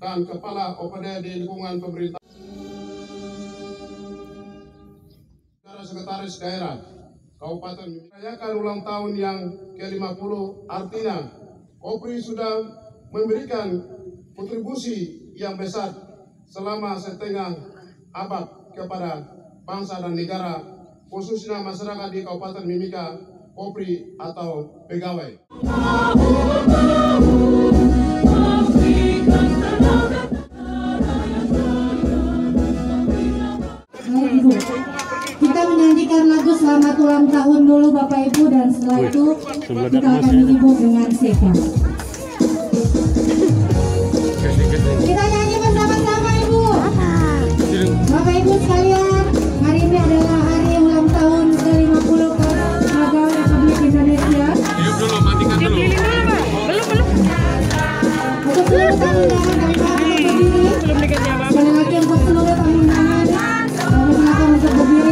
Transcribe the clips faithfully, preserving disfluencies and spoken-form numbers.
dan Kepala O P D di lingkungan pemerintah, Sekretaris Daerah Kabupaten merayakan ulang tahun yang ke lima puluh, artinya KORPRI sudah memberikan kontribusi yang besar selama setengah abad kepada bangsa dan negara, khususnya masyarakat di Kabupaten Mimika, KORPRI atau pegawai. Kita menyanyikan lagu selamat ulang tahun dulu Bapak Ibu, dan setelah itu kita akan menghibur dengan seka. Kita nyanyi bersama-sama Ibu. Bapak Ibu sekalian, hari ini adalah hari ulang tahun ke lima puluh Negara Republik Indonesia. Hidup dulu, matikan dulu. Belum, belum. Untuk seluruh tamu undangan kami persilakan berdiri. Sekali lagi untuk seluruh tamu undangan kami persilakan untuk berdiri.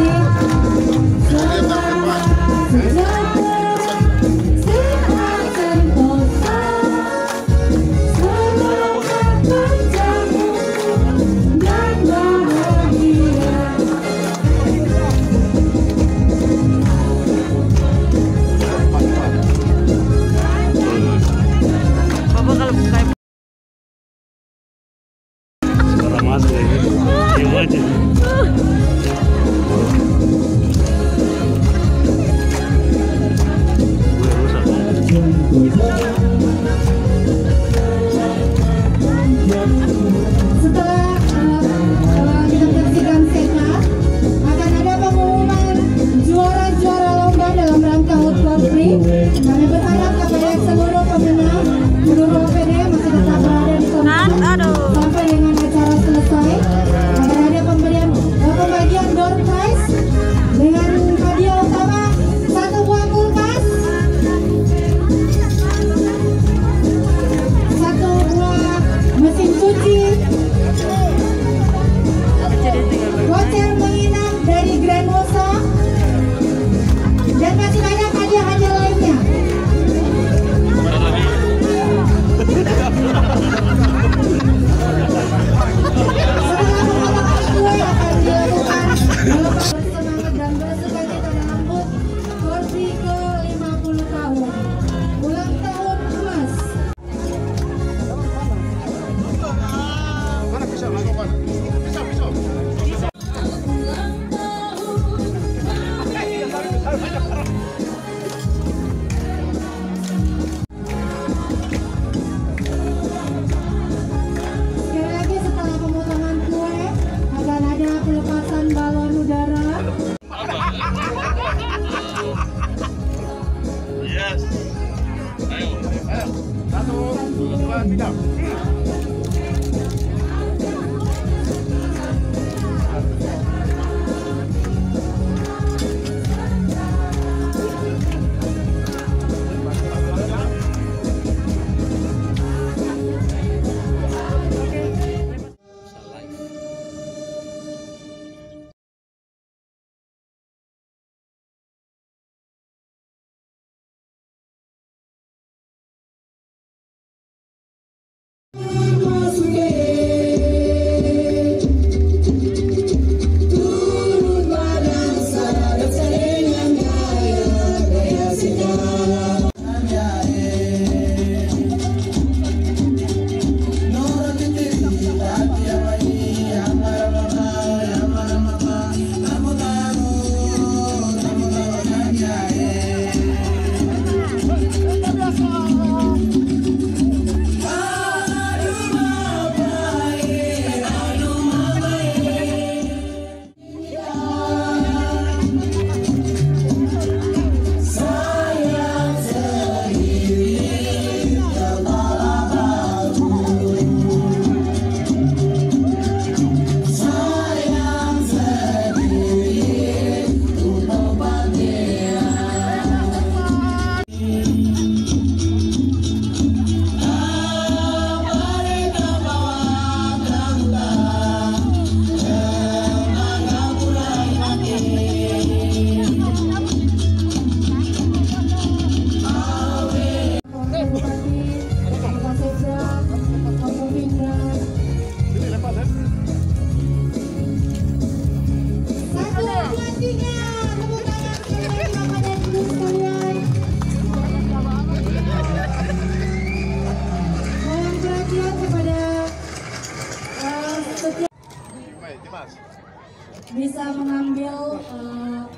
Setelah uh, kita bersihkan seka, akan ada pengumuman juara-juara lomba dalam rangka H U T KORPRI. Kami berharap kepada seluruh pemenang, seluruh O P D masih tetap berada di tempat sampai dengan acara selesai. Akan ada pemberian uh, pembagian door prize dengan hadiah utama satu buah kulkas, satu buah mesin cuci, voucher menginap dari Grand Mosa, dan masih banyak hadiah-hadiah lainnya. Setelah pemotongan kue akan dilakukan bersemangat dan bersukacita dalam H U T KORPRI ke lima puluh tahun. Ulang tahun emas. Mana bisa melakukan? Bisa, bisa. Sekali lagi, setelah pemotongan kue akan ada pelepasan balon udara. Yes. Ayo. Ayo, satu, dua, tiga. pastinya tepuk tangan sekali Bapak dan Ibu sekalian. Mohon perhatian kepada uh, setiap bisa mengambil uh,